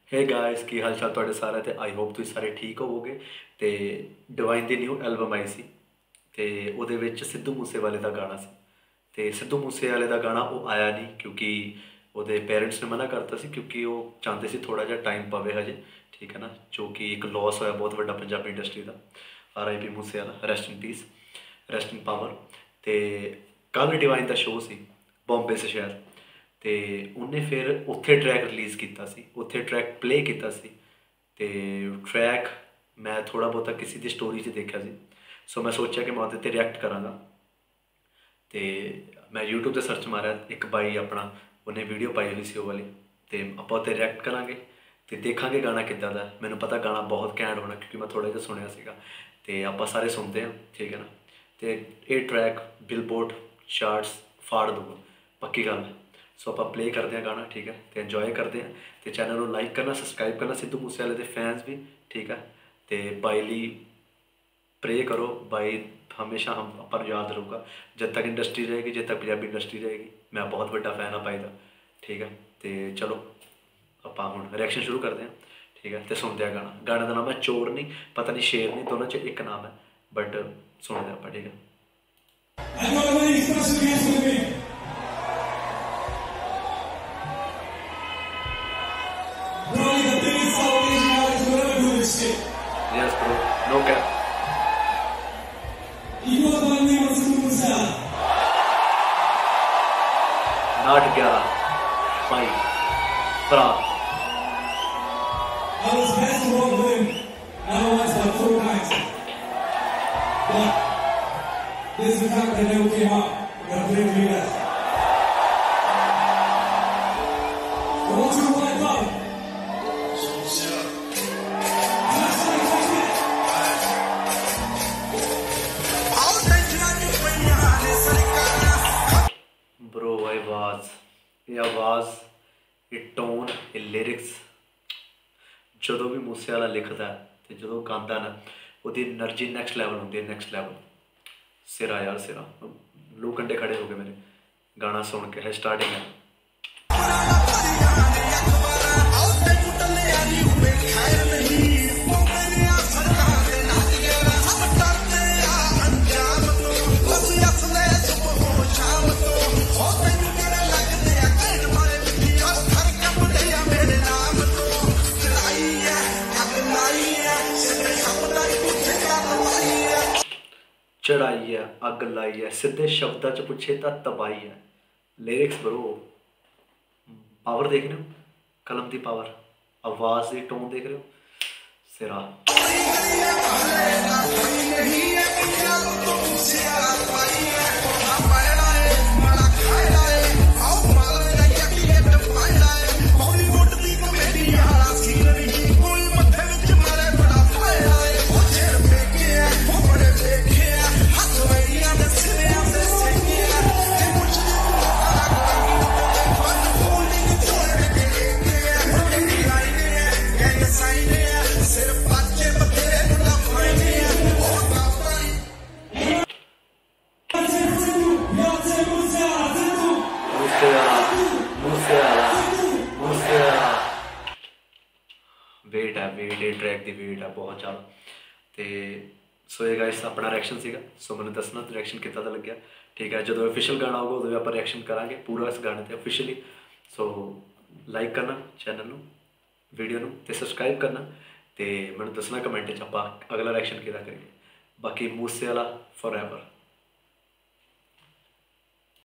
Hey guys की हाल चाल तुहाडे सारे ते आई होप तुसीं सारे ठीक होवोगे। तो डिवाइन की न्यू एल्बम आई सी ते उहदे विच सिद्धू मूसेवाले का गाना सी। ते सिद्धू मूसेवाले का गाना वो आया नहीं क्योंकि उहदे पेरेंट्स ने मना करता सी क्योंकि वो चाहते सी थोड़ा जिहा टाइम पवे हजे, ठीक है ना, जो कि एक लॉस होया बहुत वड्डा पंजाबी इंडस्ट्री का। RIP Moosewala, rest in peace, rest in power. तो कल डिवाइन का शो सी बॉम्बे से शायद, तो उन्हें फिर उत्थे ट्रैक रिलीज़ किया सी, उत्थे ट्रैक प्ले किया सी। ते ट्रैक मैं थोड़ा बहुता किसी की स्टोरी से देखा सी, सो मैं सोचा कि मैं उहदे रिएक्ट कराँगा। तो मैं यूट्यूब से सर्च मारा, एक बाई अपना उन्हें वीडियो पाई हुई सी वो वाली, तो आप उत्ते रिएक्ट करांगे तो देखांगे गाना किद्दां दा। मैनूं पता गाना बहुत घैंट होना क्योंकि मैं थोड़ा जिहा सुनिया सीगा। तो आप सारे सुनते हैं, ठीक है ना। तो ये ट्रैक बिलबोर्ड चार्ट्स फाड़ दूगा, पक्की गल है। सो आप प्ले करते हैं गाना, ठीक है, तो इंजॉय करते हैं। तो चैनल को लाइक करना, सबसक्राइब करना, सिद्धू मूसेवाले के फैंस भी, ठीक है। तो बाई ली प्रे करो, बाई हमेशा हम अपन याद रहूगा जब तक इंडस्ट्री रहेगी, जब तक पंजाबी इंडस्ट्री रहेगी। मैं बहुत बड़ा फैन हाँ बाई का, ठीक है। तो चलो आप हम रिएक्शन शुरू करते हैं, ठीक है। तो सुनते हैं गाना, गाने का नाम है चोर नहीं, पता नहीं शेर नहीं, दोनों च एक नाम है, बट सुनते हैं आप, ठीक है। Yes, bro. No cap. Not 11. 5. Bra. I was best of all of them. I don't want to 4 nights. But this is the fact that never came out. I'm going to play for you guys. I want you to wipe up. Bro, ये आवाज़, ये tone, ये lyrics, जो भी मूसेवाला लिखता है तो जो गाता ना, वो एनर्जी नैक्सट लैवल होंगी है, नैक्सट लैवल। सिरा यार सिरा, लू कंडे खड़े हो गए मेरे गाना सुन के। है स्टार्टिंग है, चढ़ाई है, अग लाई है, सीधे शब्दों च पूछे तो तबाही है। लिरिक्स ब्रो, पावर देख रहे हो, कलम की पावर, आवाज़ की टोन देख रहे हो, सिरा। वेट है, वेट है, ट्रैक की वेट है बहुत ज़्यादा। तो सो ये गाइस अपना रिएक्शन सीगा, सो मैंने दसना रिएक्शन कितना दा लग्या, ठीक है। जो ऑफिशियल गाना होगा उदों आप रिएक्शन करांगे पूरा इस गाने पर ऑफिशियली। सो लाइक करना चैनल में, वीडियो में, तो सबसक्राइब करना, तो मैंने दसना कमेंट आप अगला रिएक्शन किहदा करिए। बाकी मूसेवाला फॉर एवर।